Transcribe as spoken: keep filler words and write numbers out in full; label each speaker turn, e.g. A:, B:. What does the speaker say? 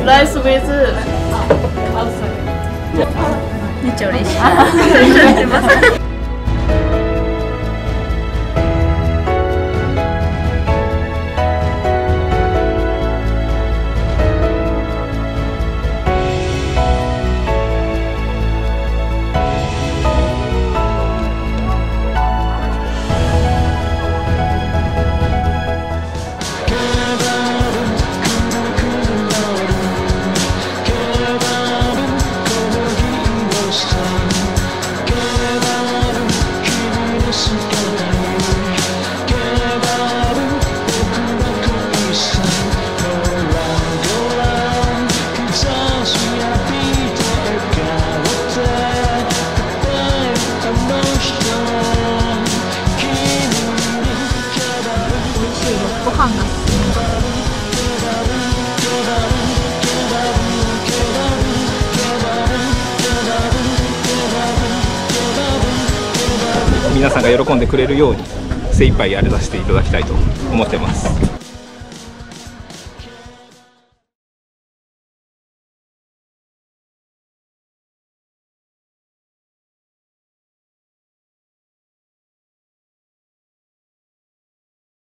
A: rice with outside。めっちゃ嬉しい。ご飯が
B: 皆さんが喜んでくれるように精一杯やりだしていただきたいと思ってます。